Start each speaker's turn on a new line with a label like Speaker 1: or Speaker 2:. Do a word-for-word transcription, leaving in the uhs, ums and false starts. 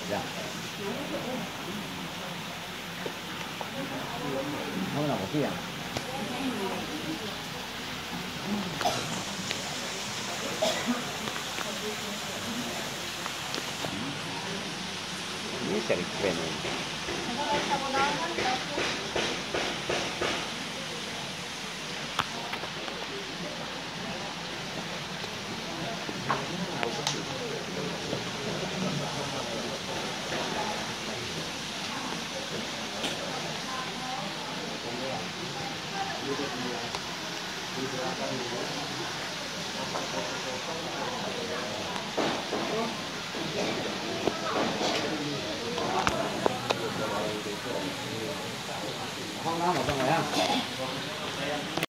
Speaker 1: Ya. Kamu nak kopi ya? Ini seri keren ini. Không đó một trong này ha.